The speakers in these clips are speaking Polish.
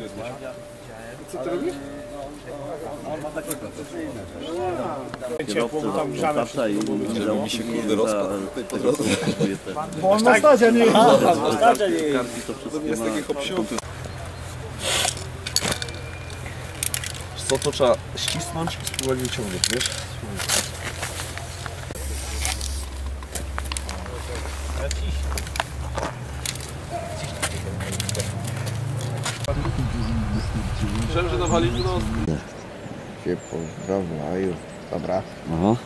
Co ty robisz? On ma takie koncesyjne. Ciepło, bo tam grzane wszystko. Żeby mi się kurde rozpadł po drodze. Bo on na stadzie nie jest. Na stadzie nie jest. To jest takie hopsiąty. Co to trzeba ścisnąć i spróbować wyciągnąć, wiesz? Myślałem, że nawalić nos. Się pozdrowił. Dobra. Aha.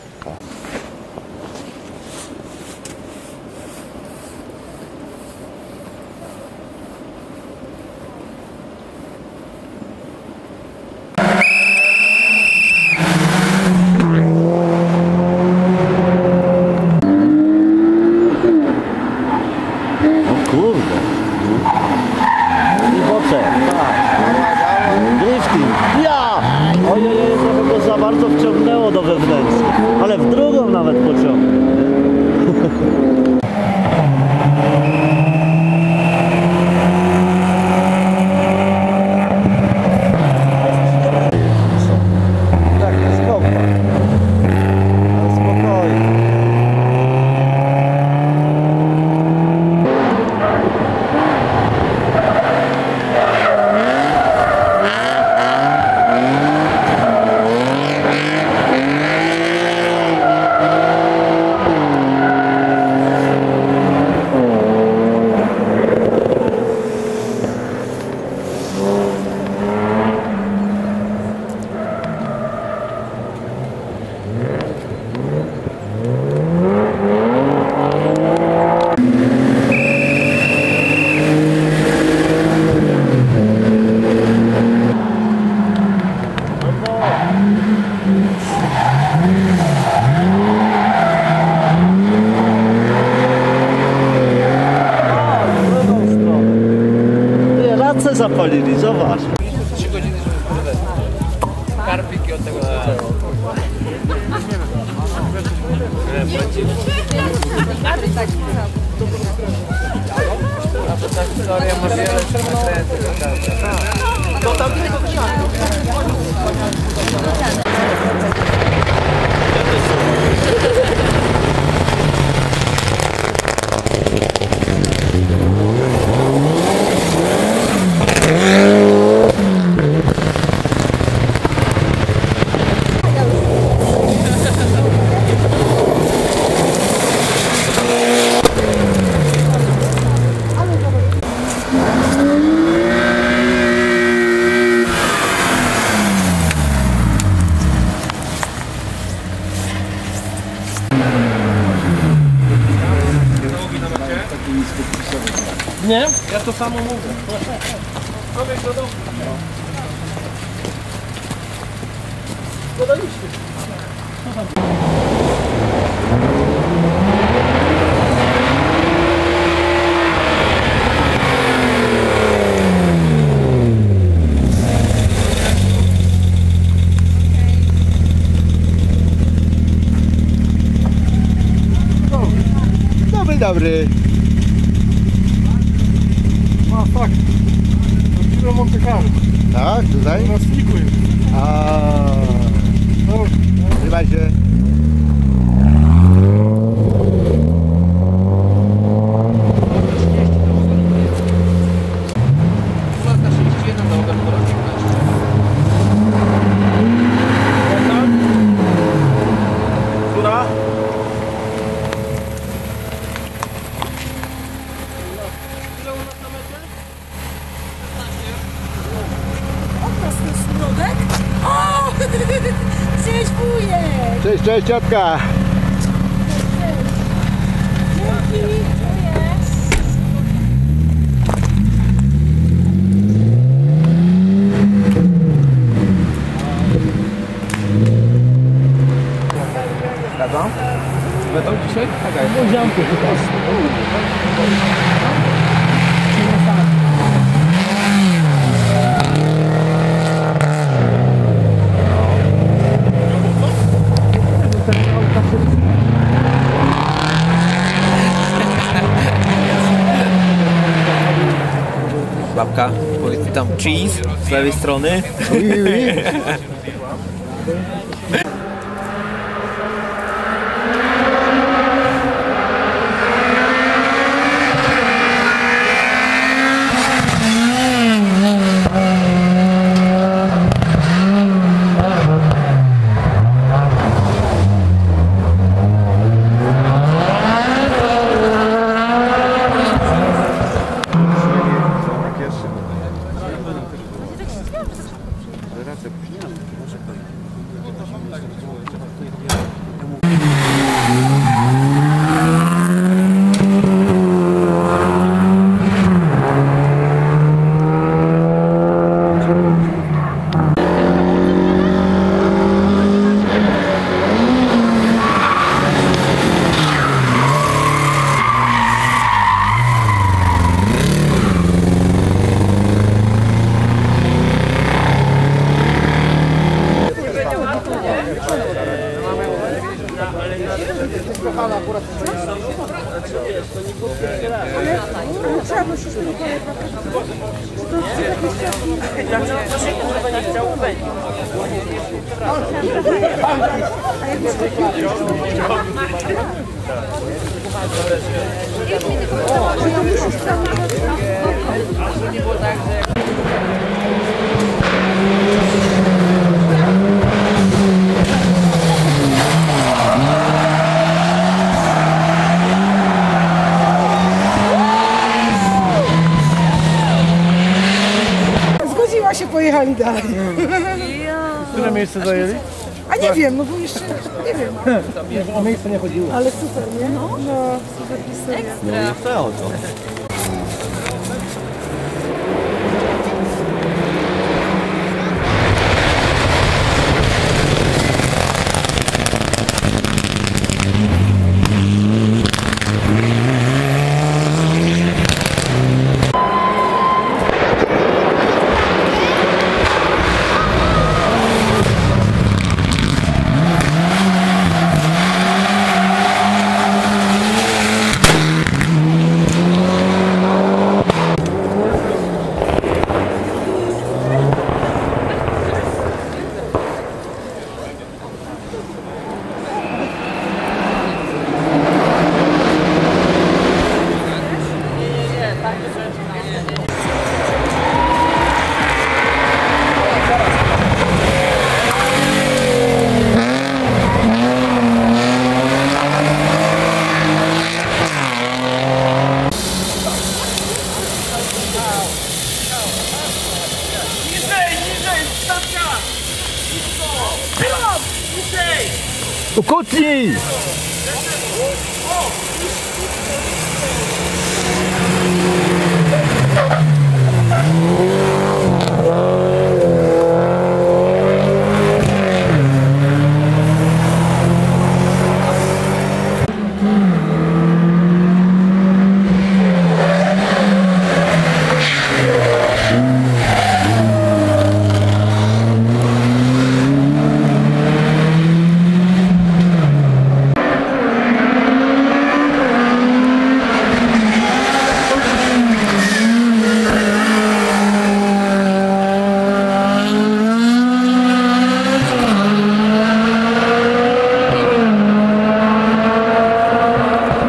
O kurde. I boczek, tak. Drifting. Ja! Ojej, trochę go za bardzo wciągnęło do wewnętrznej. Ale w drugą nawet pociągnął. Tak, to jest kompa. Ale spokojnie. Racę zapalili, zobacz. 3 godziny, żeby spróbować. Karpiki od tego zaczęło. A to ta historia ma wiele sekretów. To tam tylko Nie? Ja to samo mówię. Powiedz do domu. Podaliście. Dobry. A fakt. To Monte Carlo. Tak, tutaj? Na sliku jest. No. Trzymaj się. Która? O! Cześć wujek! Cześć, cześć ciotka. Dzięki! Zgadzam? Będą dzisiaj? Tak, Poziomku chyba. Babka, powiedz mi tam cheese z lewej strony. Zgodziła się, pojechali dalej. Które miejsce zajęli? A nie wiem, no bo jeszcze nie wiem. O miejsce nie chodziło. Ale super, nie? No, super historia. No i co o to? Ukutnij!